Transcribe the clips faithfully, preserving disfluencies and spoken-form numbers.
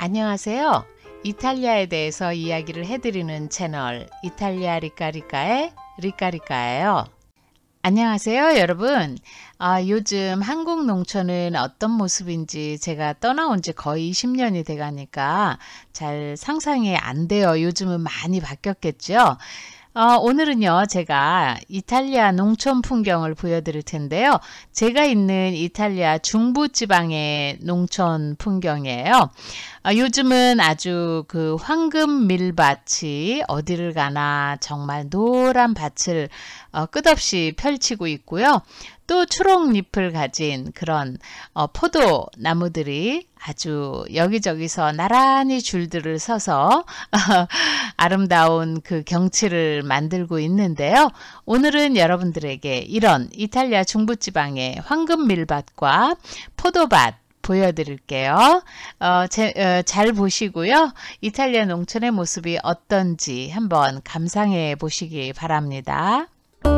안녕하세요. 이탈리아에 대해서 이야기를 해드리는 채널 이탈리아 리카리카의 리카리카예요. 안녕하세요 여러분. 아, 요즘 한국 농촌은 어떤 모습인지 제가 떠나온 지 거의 이십 년이 돼가니까 잘 상상이 안 돼요. 요즘은 많이 바뀌었겠죠. 어, 오늘은요 제가 이탈리아 농촌 풍경을 보여드릴 텐데요. 제가 있는 이탈리아 중부지방의 농촌 풍경이에요. 어, 요즘은 아주 그 황금 밀밭이 어디를 가나 정말 노란 밭을 어, 끝없이 펼치고 있고요. 또 초록잎을 가진 그런 어, 포도 나무들이 아주 여기저기서 나란히 줄들을 서서 아름다운 그 경치를 만들고 있는데요. 오늘은 여러분들에게 이런 이탈리아 중부지방의 황금 밀밭과 포도밭 보여드릴게요. 어, 제, 어, 잘 보시고요. 이탈리아 농촌의 모습이 어떤지 한번 감상해 보시기 바랍니다.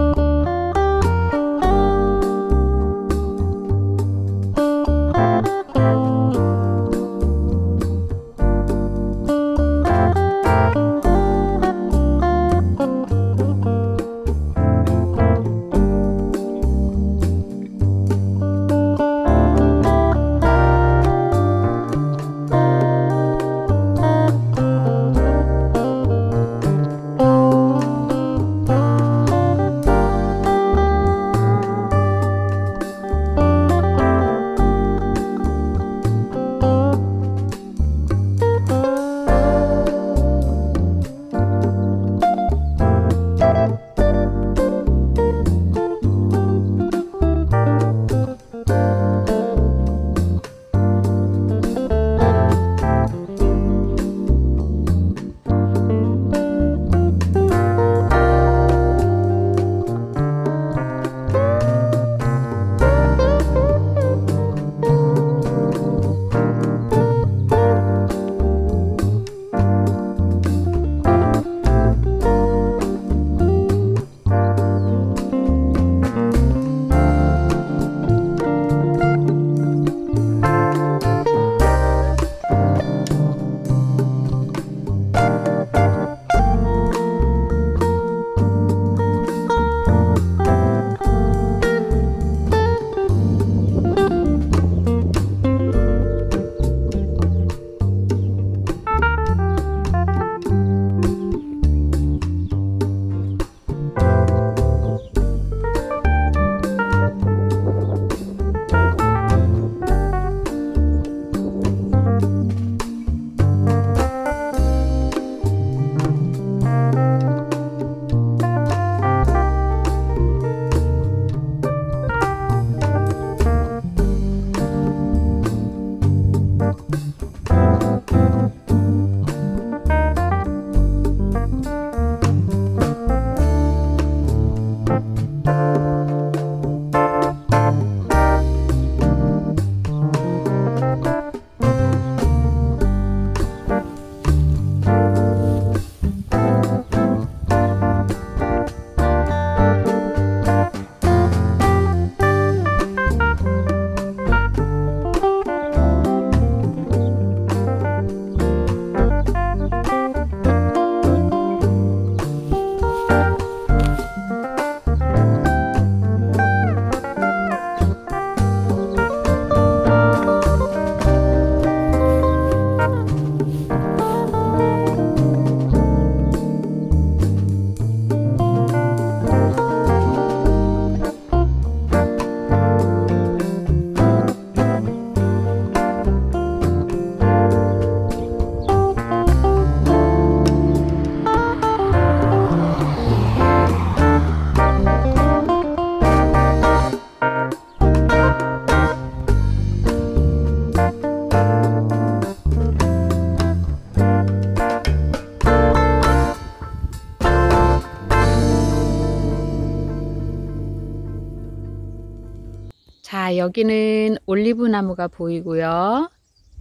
자, 여기는 올리브 나무가 보이고요.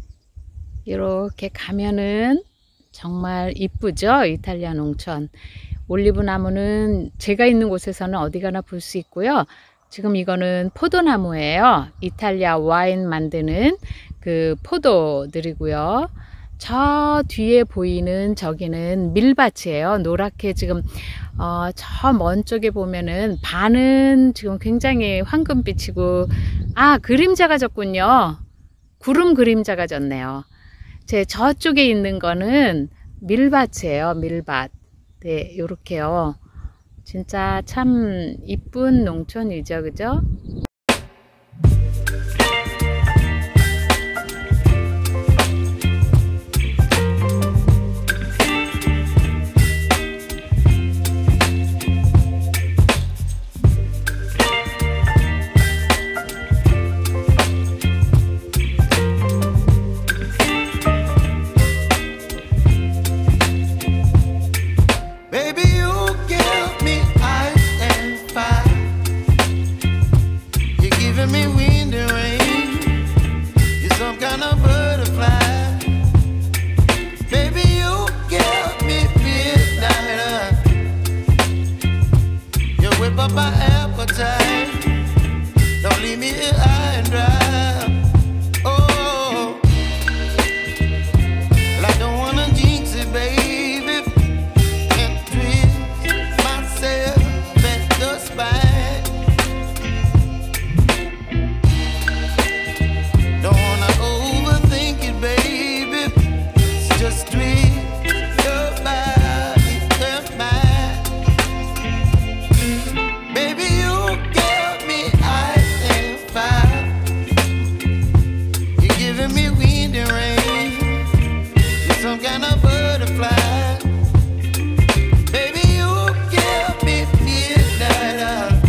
이렇게 가면은 정말 이쁘죠? 이탈리아 농촌. 올리브 나무는 제가 있는 곳에서는 어디 가나 볼 수 있고요. 지금 이거는 포도나무예요. 이탈리아 와인 만드는 그 포도들이고요. 저 뒤에 보이는 저기는 밀밭이에요. 노랗게 지금 어, 저 먼 쪽에 보면은 반은 지금 굉장히 황금빛이고, 아, 그림자가 졌군요. 구름 그림자가 졌네요. 제 저쪽에 있는 거는 밀밭이에요. 밀밭. 네, 요렇게요. 진짜 참 이쁜 농촌이죠, 그죠? My appetite, don't leave me here high and dry. Oh, well, I don't wanna jinx it, baby, and twist myself at the spine. Don't wanna overthink it, baby, it's just twist your body and mine. Some kind of butterfly, baby, you give me midnight.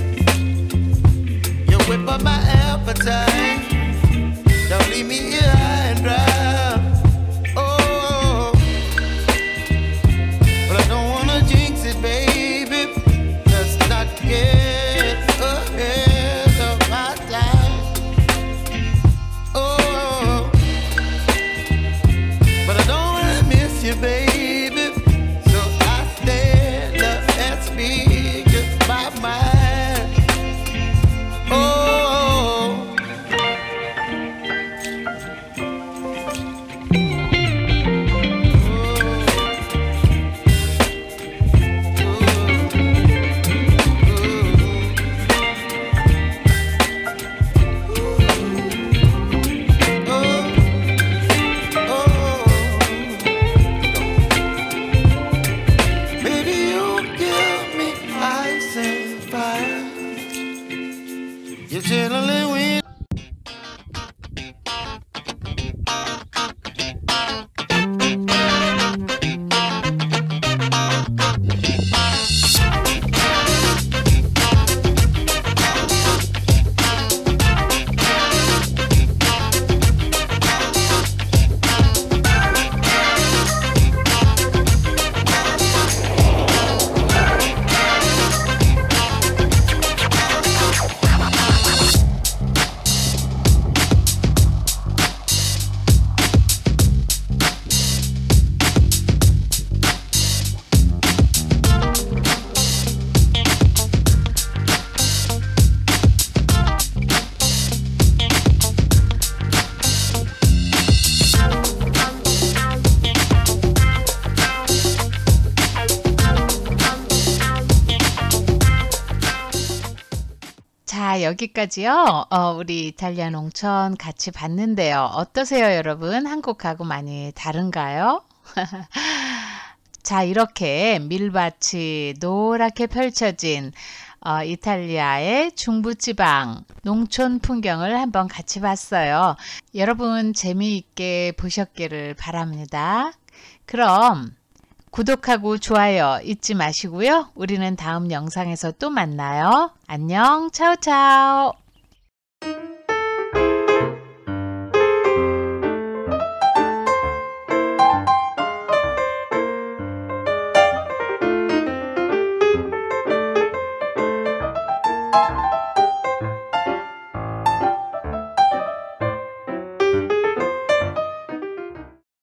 You whip up my appetite, don't leave me here high and dry. Oh, but I don't wanna jinx it, baby. Let's not get ahead of my time. Oh, but I don't wanna miss you, baby. So I stand up and speak just my mind. Oh, you're chilling with 자, 여기까지요. 어, 우리 이탈리아 농촌 같이 봤는데요. 어떠세요, 여러분? 한국하고 많이 다른가요? 자, 이렇게 밀밭이 노랗게 펼쳐진 어, 이탈리아의 중부지방 농촌 풍경을 한번 같이 봤어요. 여러분 재미있게 보셨기를 바랍니다. 그럼 구독하고 좋아요 잊지 마시고요. 우리는 다음 영상에서 또 만나요. 안녕, 차오차오.